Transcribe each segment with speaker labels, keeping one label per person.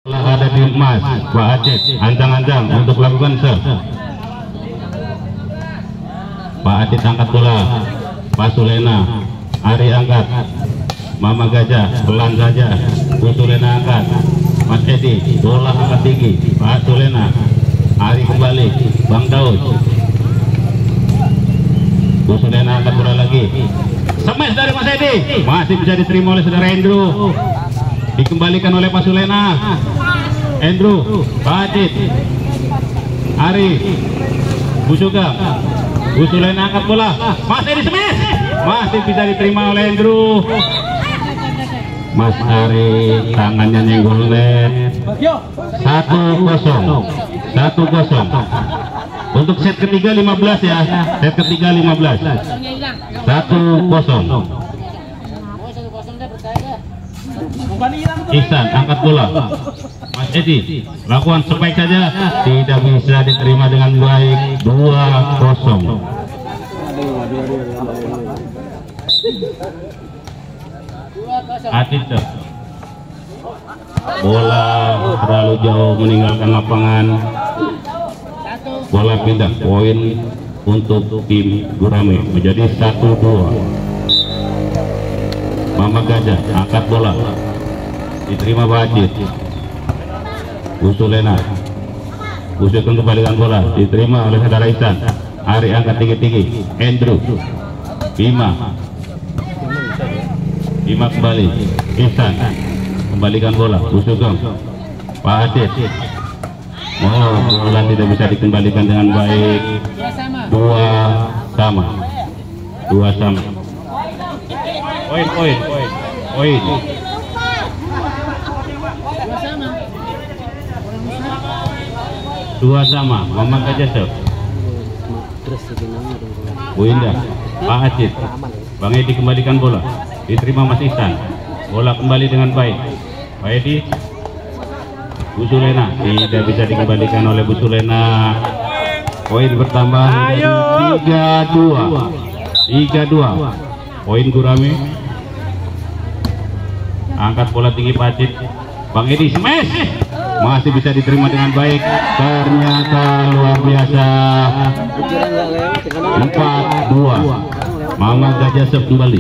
Speaker 1: Ada di emas, Pak Aceh, ancang-ancang untuk lakukan serve. Pak Aceh angkat bola, Pak Sulena, Ari angkat, Mama Gajah pelan saja, Bu Sulena angkat, Mas Edi, bola angkat tinggi, Pak Sulena, Ari kembali, Bang Daud, Bu Sulena angkat bola lagi, smash dari Mas Edi, masih bisa diterima oleh saudara Andrew. Dikembalikan oleh Pak Sulena, Andrew, Pak Adit, Ari, Bu Sugeng, Bu Sulena angkat bola, masih di smash, masih bisa diterima oleh Andrew. Mas Ari tangannya nyenggol net. 1-0, 1-0. Untuk set ketiga 15 ya, set ketiga 15, 1-0. Ihsan angkat bola, Mas Edi lakukan spike saja, tidak bisa diterima dengan baik. 2-0. Adit, bola terlalu jauh meninggalkan lapangan, bola pindah, poin untuk tim Gurame menjadi 1-2. Mama Gajah angkat bola, diterima Wajid, Bu Sulena, Bu Sugeng kembalikan bola, diterima oleh saudara Ihsan. Ari angkat tinggi-tinggi, Andrew, Bima kembali, Ihsan kembalikan bola, Bu Sugeng, Pak Adit. Bola tidak bisa dikembalikan dengan baik. 2 sama. Poin. 2 sama. Mama Gajah serve. Bu Indah, Pak Aceh, Bang Edi kembalikan bola, diterima Mas Ihsan. Bola kembali dengan baik, Pak Edi, Bu Sulena, tidak bisa dikembalikan oleh Bu Sulena. Poin bertambah 3-2. Poin Gurame. Angkat bola tinggi Pak Aceh, Bang Edi smash, masih bisa diterima dengan baik. Ternyata luar biasa. 4-2. Mama Gajah serve kembali.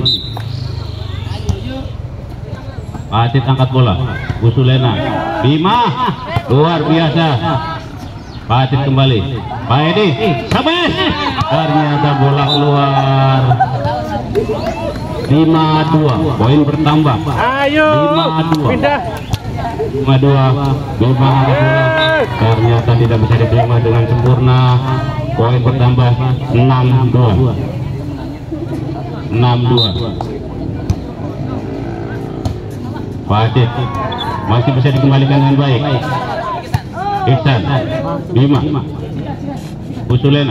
Speaker 1: Pak Aceh angkat bola, Bu Sulena, Bima, luar biasa. Pak Aceh kembali, Pak Edi smash, ternyata bola keluar. 5-2. Poin bertambah. Ayo 5-2. 5-2. Bima angkat bola, ternyata tidak bisa diterima dengan sempurna. Poin bertambah 6-2. 6-2. Pak Aceh masih bisa dikembalikan dengan baik. Ihsan, Bima, Bu Sulena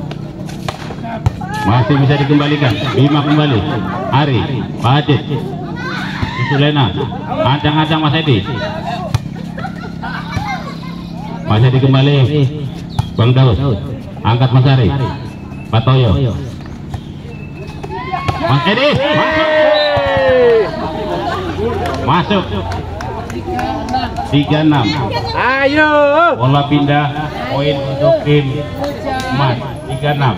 Speaker 1: masih bisa dikembalikan. Bima kembali, Ari, Pak Aceh, Bu Sulena, ancang-ancang Mas Edi. Mas Edi kembali, Bang Daud, angkat Mas Ari, Pak Toyo, Mas Edi, masuk. 36. Ayo. Bola pindah, poin untuk tim emas. 36.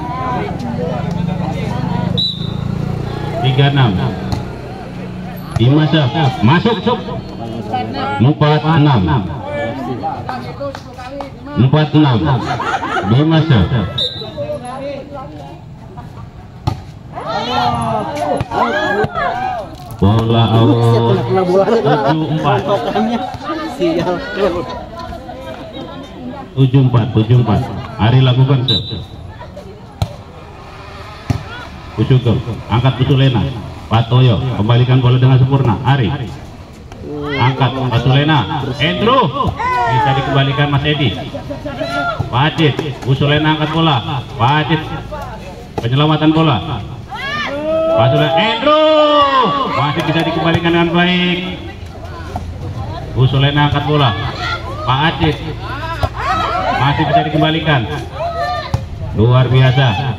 Speaker 1: 36. Bima masuk. 46. 46. Bima bola out. 74. Ari lakukan serve. Bu Sugeng angkat Bu Sulena, Pak Toyo kembalikan bola dengan sempurna. Ari angkat Pak Sulena, Andrew bisa dikembalikan Mas Edi. Pak Aceh, Bu Sulena angkat bola, Pak Aceh penyelamatan bola, Pak Sulena, Andrew masih bisa dikembalikan dengan baik. Bu Sulena angkat bola, Pak Aceh masih bisa dikembalikan. Luar biasa.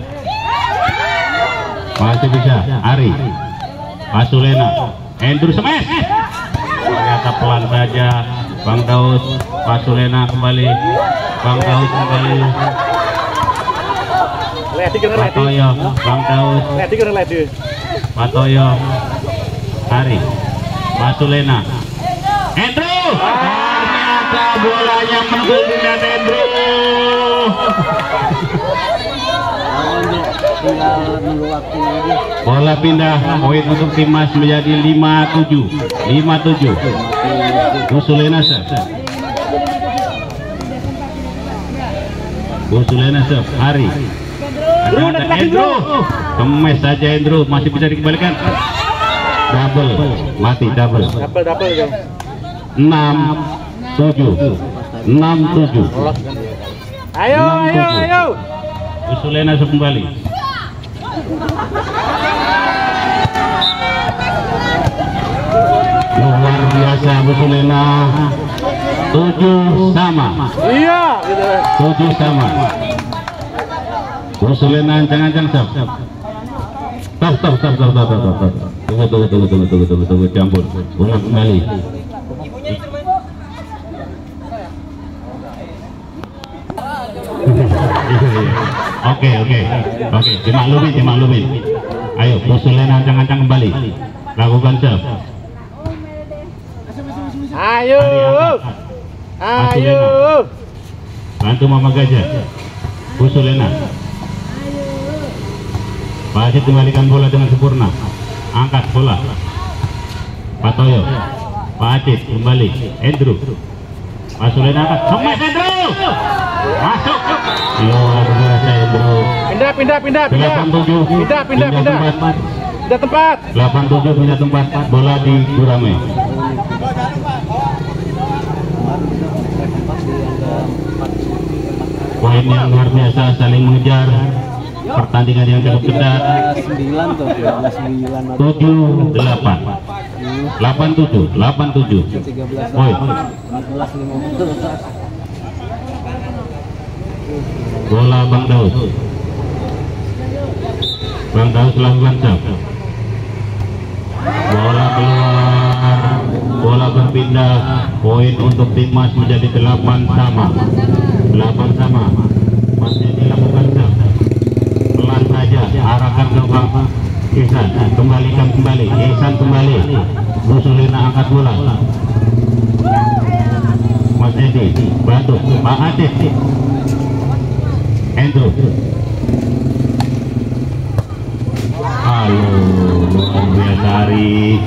Speaker 1: Masih bisa. Ari, Pak Sulena, Andrew smash. Ternyata pelan saja. Bang Daud, Pak Sulena kembali, Bang Daud kembali, Pak Toyo, Bang Daud, Pak Toyo, Hari, Pak Sulena, Andrew, ternyata bolanya menggunakan Andrew. Bola pindah, poin untuk Timas menjadi 5-7. 5-7. Busulena serve. Hari. Ada Andrew. Kemes saja Andrew, masih bisa dikembalikan. Double, mati double. 6-7. 6-7.
Speaker 2: Ayo.
Speaker 1: Busulena serve kembali. Luar biasa Busulena. 7 sama.
Speaker 2: Iya, gitu.
Speaker 1: 7 sama. Busulena ancang-ancang stop. Tunggu campur. Ulang kembali. Oke, dimaklumin. Ayo, Busulena ancang-ancang kembali. Lakukan serve.
Speaker 2: Ayo.
Speaker 1: Bantu Mama Gajah. Busulena. Pak Acit kembalikan bola dengan sempurna. Angkat bola. Pak Toyo. Pak Acit kembali. Andrew. Pak Sulena angkat. Kemas Andrew. Masuk. Luar biasa Andrew.
Speaker 2: Pindah.
Speaker 1: 87.
Speaker 2: Pindah tempat.
Speaker 1: 87 pindah tempat. Bola di Gurame. Poin yang luar biasa, saling mengejar. Pertandingan yang cukup ketat. 7-8. 87. Poin. Bola Bang Daud. Bang Daud lakukan serve. Bola keluar. Bola berpindah. Poin untuk Timas menjadi 8 sama. 8 sama. Masih dilakukan serve. Pelan saja, arahkan ke Bang Ihsan. Kembali. Ihsan kembali. Busulena angkat bola. Mas Edi bantu Pak Acit. Andrew. Halo, luar biasa Hari.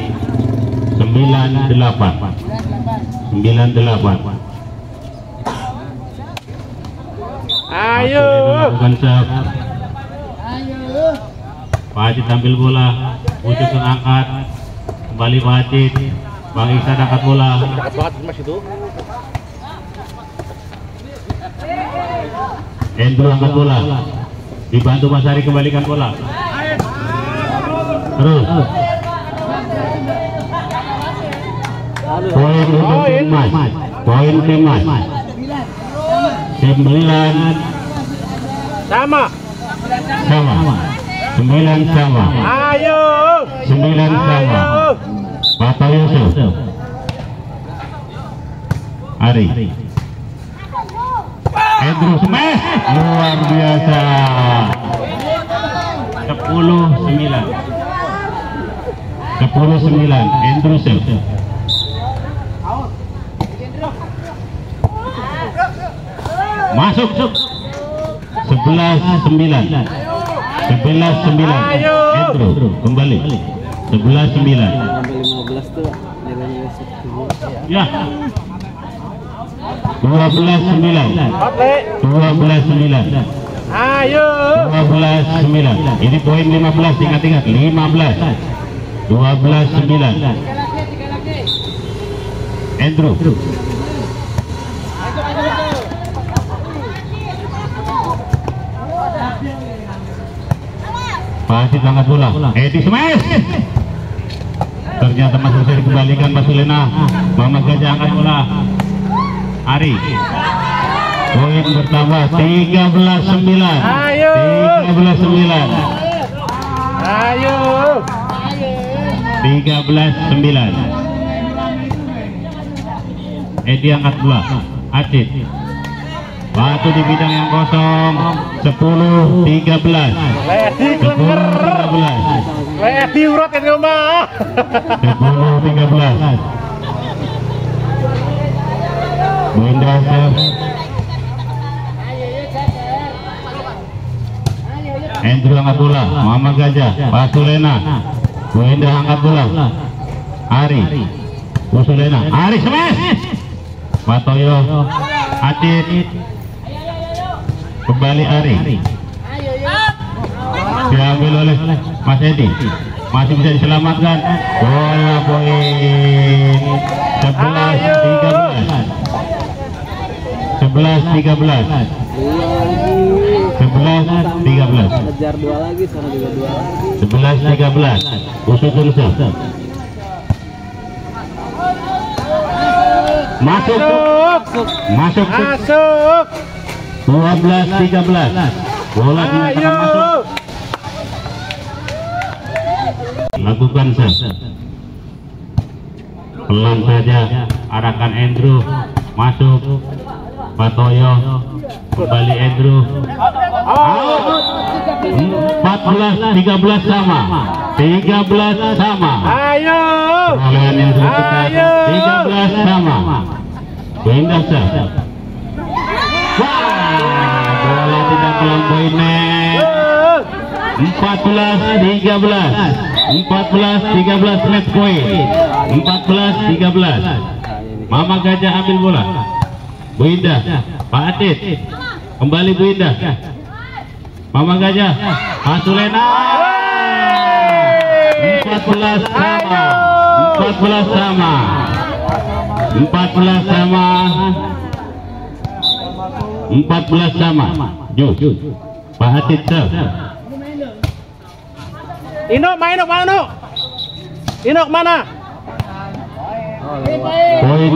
Speaker 1: 98.
Speaker 2: Ayo.
Speaker 1: Lakukan serve. Pak Acit ambil bola, Busulena angkat. Kembali Pak Acit. Bang Ihsan angkat bola.
Speaker 2: Dekat banget Mas itu.
Speaker 1: Andrew angkat bola. Dibantu Mas Hari kembalikan bola. Terus. Poin untuk Timas. Poin Timas. 9
Speaker 2: Sama.
Speaker 1: 9 sama.
Speaker 2: Ayo.
Speaker 1: 9 sama. Bapak Yusuf. Hari. Andrew smash. Luar biasa. 10-9. 10-9. Andrew serve. Masuk. 11-9. 11-9. Andrew kembali. 11-9. Ya. 12-9. 12-9.
Speaker 2: Ayo.
Speaker 1: 12-9. Ini poin 15. Ingat 15. 12-9. Andrew. Pak Acit angkat bola. Edi smash. Ternyata masih bisa dikembalikan Pak Sulena. Mama Gajah angkat bola. Ari. Poin bertambah 13-9.
Speaker 2: Ayo.
Speaker 1: 13-9.
Speaker 2: Ayo.
Speaker 1: 13-9. Edi angkat bola. Acit. Batu di bidang yang kosong. 10-13.
Speaker 2: Edi
Speaker 1: 10-13.
Speaker 2: Edi urut ini mah.
Speaker 1: 10-13. Buindra serve. Andrew angkat bola. Muhammad Gajah. Pasulena. Buindra angkat bola. Ari. Pasulena. Ari smash. Patoyo. Acit. Kembali Ari. Diambil oleh Mas Edi. Masih bisa diselamatkan. Bola poin 11-13. 11-13. 11-13.
Speaker 3: Kejar 2 lagi, sana juga 2 lagi.
Speaker 1: 11-13. Usut unsur. Masuk. Masuk.
Speaker 2: Masuk.
Speaker 1: 12-13. Bola dinyatakan masuk. Lakukan serve. Pelan saja arahkan Andrew. Masuk. Patoyo. Kembali Andrew. Out. 14-13 sama. 13 sama.
Speaker 2: Ayo.
Speaker 1: Perolehan yang sudah ketat. 13 sama. Buindra serve. Wah, bola tidak melampaui net. 14-13. 14-13 match point. 14-13. Mama Gajah ambil bola. Buindra, Pak Atit. Kembali Buindra. Mama Gajah. Pasulena. 14 sama. 14 sama. 14 sama. 14 sama. Ju. Pak Atit serve.
Speaker 2: Inok mana? Inok mana?
Speaker 1: Poin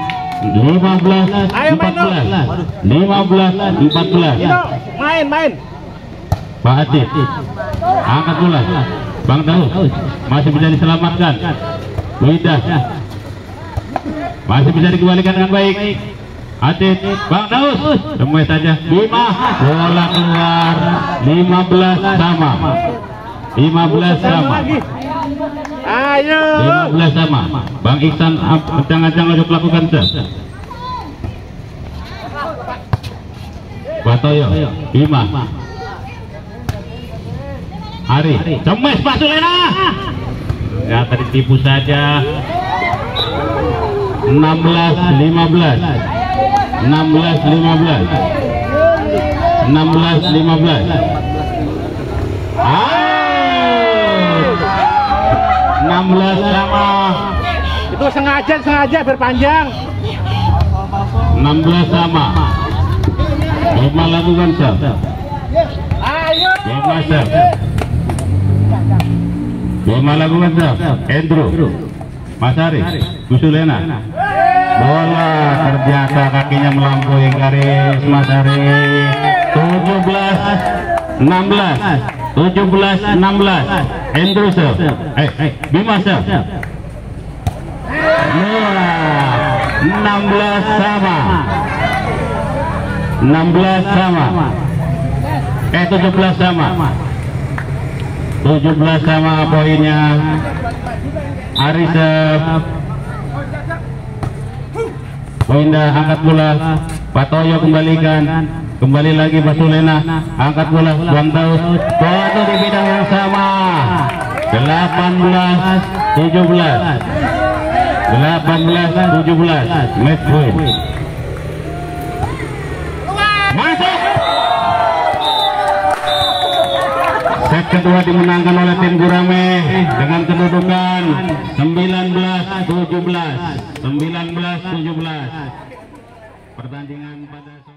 Speaker 1: 15-14. 15-14.
Speaker 2: Inok main.
Speaker 1: Pak Atit angkat bola. Bang Daus masih bisa diselamatkan. Buindra masih bisa dikembalikan dengan baik. Atit, Bang Daus semua saja. Bima, bola keluar. 15 sama. 15 sama.
Speaker 2: Ayo.
Speaker 1: 15 sama. Bang Iksan ancang-ancang untuk melakukan serve. Patoyo. Bima. Ari. Cemes Pasulena. Ya tadi tipu saja. 16-15. 16-15. 16-15. 16 sama.
Speaker 2: Itu sengaja berpanjang.
Speaker 1: 16 sama. Bima lakukan serve.
Speaker 2: Ayo.
Speaker 1: Bima serve. Bima lakukan serve. Andrew. Mas Ari. Gusulena. Bola ternyata kakinya melampaui garis Mas Ari. 17-16. 17-16. Andrew serve. Bima serve. 16 sama. 16 sama. 17 sama. 17 sama poinnya. Ari serve. Buindra angkat bola. Patoyo kembalikan. Kembali lagi Pasulena. Angkat bola. Bang Daus. Bola di bidang yang sama. 18-17. 18-17. Match point. Masuk. Set kedua dimenangkan oleh tim Gurame dengan kedudukan 19-17. 19-17. Pertandingan pada